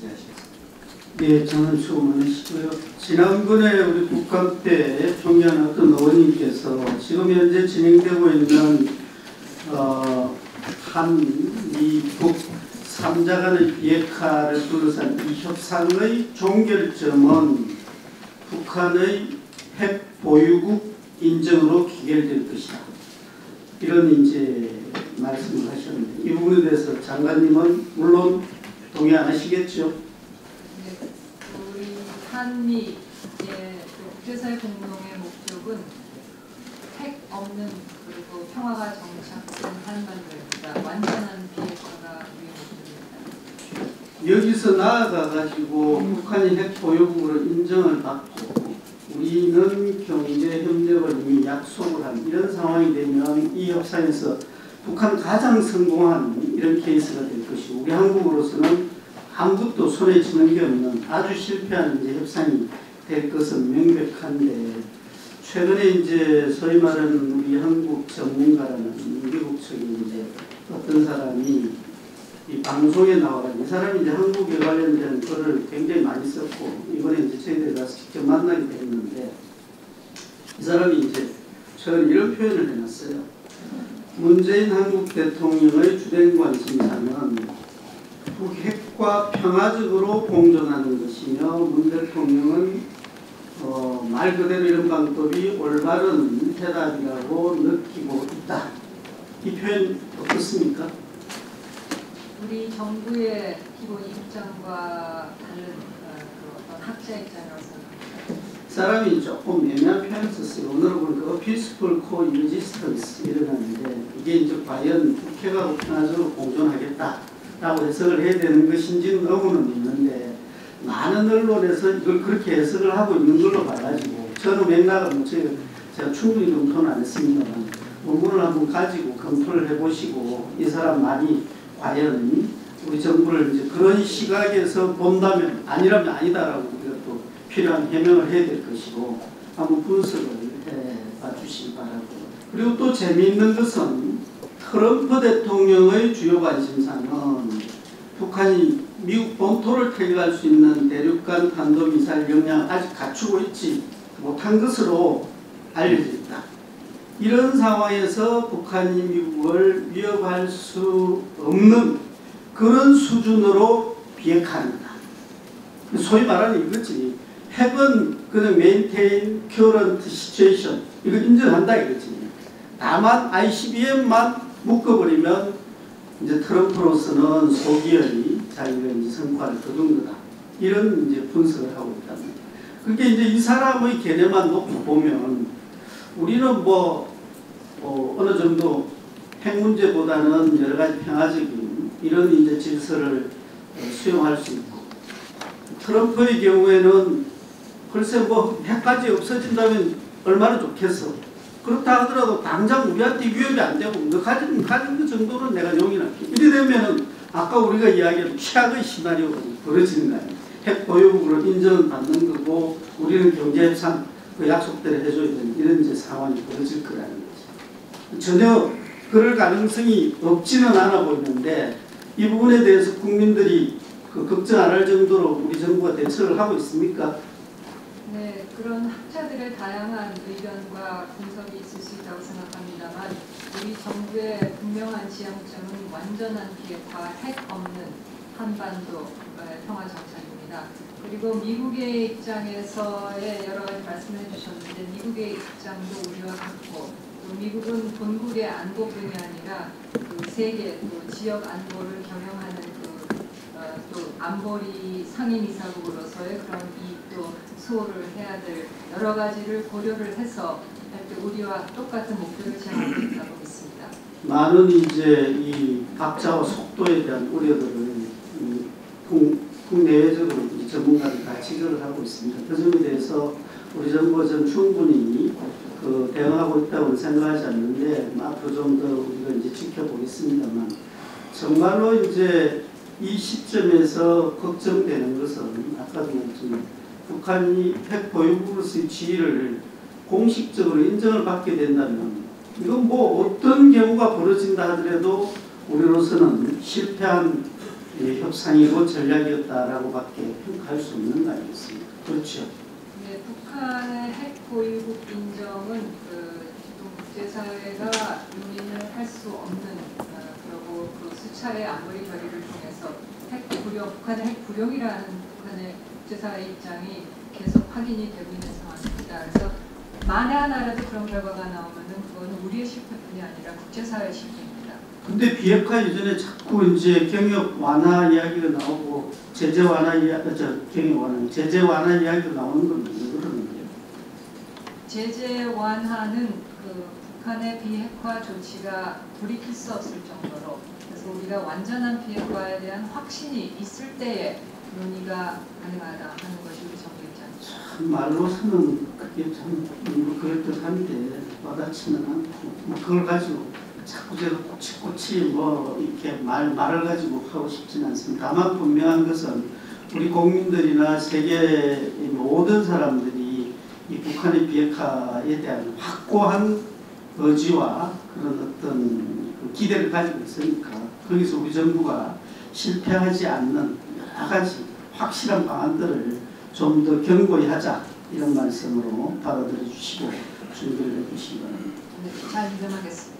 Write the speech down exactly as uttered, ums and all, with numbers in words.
질의하시겠습니다. 네, 저는 수고 많으시고요. 지난번에 우리 국감 때 총리한 어떤 의원님께서 지금 현재 진행되고 있는 어, 한미북 삼 자 간의 비핵화를 둘러싼 이 협상의 종결점은 북한의 핵 보유국 인정으로 기결될 것이다. 이런 이제 말씀을 하셨는데 이 부분에 대해서 장관님은 물론 동의 안 하시겠죠? 네, 우리 한미의 국제사회 공동의 목적은 핵 없는 그리고 평화가 정착된 한반도입니다. 완전한 비핵화가 우리의 목적입니다. 여기서 나아가 가지고 북한이 핵 보유국으로 인정을 받고 우리는 경제 협력을 이미 약속을 한 이런 상황이 되면 이 협상에서 북한 가장 성공한 이런 케이스가 될 것이고 우리 한국으로서는 아무것도 손에 쥐는 게 없는 아주 실패한 이제 협상이 될 것은 명백한데 최근에 이제 소위 말하는 우리 한국 전문가라는 미국 측의 이제 어떤 사람이 이 방송에 나와가지고 이 사람이 이제 한국에 관련된 글을 굉장히 많이 썼고 이번에 이제 저희들이 가서 직접 만나게 됐는데 이 사람이 이제 최근에 이런 표현을 해놨어요. 문재인 한국 대통령의 주된 관심사는 북핵과 평화적으로 공존하는 것이며 문 대통령은 어, 말 그대로 이런 방법이 올바른 해답이라고 느끼고 있다. 이 표현 어떻습니까? 우리 정부의 기본 입장과 다른 어, 그 어떤 학자 입장이라고 생각합니다. 사람이 조금 애매한 표현을 썼어요. 오늘은 보니까 peaceful coexistence 이러는데 이게 이제 과연 북핵하고 평화적으로 공존하겠다라고 해석을 해야 되는 것인지는 의문은 있는데 많은 언론에서 이걸 그렇게 해석을 하고 있는 걸로 봐가지고 저는 맥락은 제가 충분히 검토는 안 했습니다만 논문을 한번 가지고 검토를 해보시고 이 사람 말이 과연 우리 정부를 이제 그런 시각에서 본다면 아니라면 아니다라고 우리가 또 필요한 해명을 해야 될 것이고 한번 분석을 해봐 주시기 바라고. 그리고 또 재미있는 것은 트럼프 대통령의 주요 관심사는 북한이 미국 본토를 퇴격할 수 있는 대륙간 탄도미사일 역량을 아직 갖추고 있지 못한 것으로 알려져 있다. 이런 상황에서 북한이 미국을 위협할 수 없는 그런 수준으로 비핵화한다. 소위 말하는 이거지. 핵은 그냥 maintain current situation 이거 인정한다 이거지. 다만 아이씨비엠만 묶어버리면 이제 트럼프로서는 소기의 자기가 이제 성과를 거둔 거다. 이런 이제 분석을 하고 있다. 그게 이제 이 사람의 개념만 놓고 보면 우리는 뭐, 뭐 어느 정도 핵 문제보다는 여러 가지 평화적인 이런 이제 질서를 수용할 수 있고 트럼프의 경우에는 글쎄 뭐 핵까지 없어진다면 얼마나 좋겠어. 그렇다 하더라도 당장 우리한테 위협이 안 되고 너 가진, 가진 그 정도는 내가 용인할게. 이래 되면은 아까 우리가 이야기한 최악의 시나리오가 벌어지는 거 아니에요. 핵 보유국으로 인정받는 거고 우리는 경제협상 그 약속대로 해줘야 되는 이런 이제 상황이 벌어질 거라는 거죠. 전혀 그럴 가능성이 없지는 않아 보이는데 이 부분에 대해서 국민들이 그 걱정 안 할 정도로 우리 정부가 대처를 하고 있습니까? 네, 그런 학자들의 다양한 의견과 분석이 있을 수 있다고 생각합니다만 우리 정부의 분명한 지향점은 완전한 비핵화, 핵 없는 한반도 평화 정착입니다. 그리고 미국의 입장에서의 여러 가지 말씀을 해주셨는데 미국의 입장도 우리와 같고 또 미국은 본국의 안보뿐이 아니라 그 세계 또 지역 안보를 경영하는 그 어, 또 안보리 상임이사국으로서의 그런 이익도 수호를 해야 될 여러 가지를 고려를 해서 할 때 우리와 똑같은 목표를 지향하고 있다고 믿습니다. 많은 이제 이 박자와 속도에 대한 우려들을 국내외적으로 이제 전문가들 다 지적을 하고 있습니다. 그 점에 대해서 우리 정부가 좀 충분히 그 대응하고 있다고는 생각하지 않는데 앞으로 좀 더 우리가 이제 지켜보겠습니다만 정말로 이제 이 시점에서 걱정되는 것은 아까도 말했지만 북한이 핵 보유국으로서의 지위를 공식적으로 인정을 받게 된다면 이건 뭐 어떤 경우가 벌어진다 하더라도 우리로서는 실패한 예, 협상이고 전략이었다라고밖에 평가할 수 없는 거 아니겠습니까? 그렇죠. 네, 북한의 핵 보유국 인정은 그 지금 국제사회가 용인을 할 수 없는 어, 그리고 그 수차례 안보리 결의를 통해서 핵 불용, 북한의 핵 불용이라는 북한의 국제사회 입장이 계속 확인이 되고 있는 상황입니다. 그래서 만에 하나라도 그런 결과가 나오면은 그거는 우리의 실패뿐이 아니라 국제사회의 실패입니다. 근데 비핵화 이전에 자꾸 이제 경협 완화 이야기가 나오고 제재 완화 이야기, 저 경협 완화, 제재 완화 이야기가 나오는 건 왜 그러는 거예요? 제재 완화는 그 북한의 비핵화 조치가 돌이킬 수 없을 정도로 그래서 우리가 완전한 비핵화에 대한 확신이 있을 때에 논의가 가능하다 하는 것이 우리 정부 입장입니다. 참 말로서는 그게 참 뭐 그럴듯한데 와닿지는 않고 뭐 그걸 가지고 자꾸 제가 꼬치꼬치 뭐 이렇게 말, 말을 가지고 하고 싶지는 않습니다. 다만 분명한 것은 우리 국민들이나 세계의 모든 사람들이 이 북한의 비핵화에 대한 확고한 의지와 그런 어떤 그 기대를 가지고 있으니까 거기서 우리 정부가 실패하지 않는 여러 가지 확실한 방안들을 좀 더 견고히 하자 이런 말씀으로 받아들여 주시고 준비를 해주시기 바랍니다. 네, 잘 인정하겠습니다.